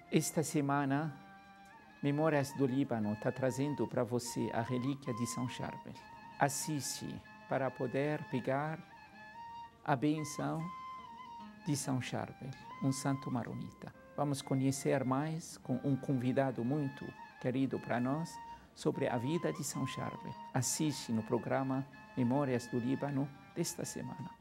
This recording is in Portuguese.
Esta semana, Memórias do Líbano está trazendo para você a relíquia de São Charbel. Assiste para poder pegar a benção de São Charbel, um santo maronita. Vamos conhecer mais com um convidado muito querido para nós sobre a vida de São Charbel. Assiste no programa Memórias do Líbano desta semana.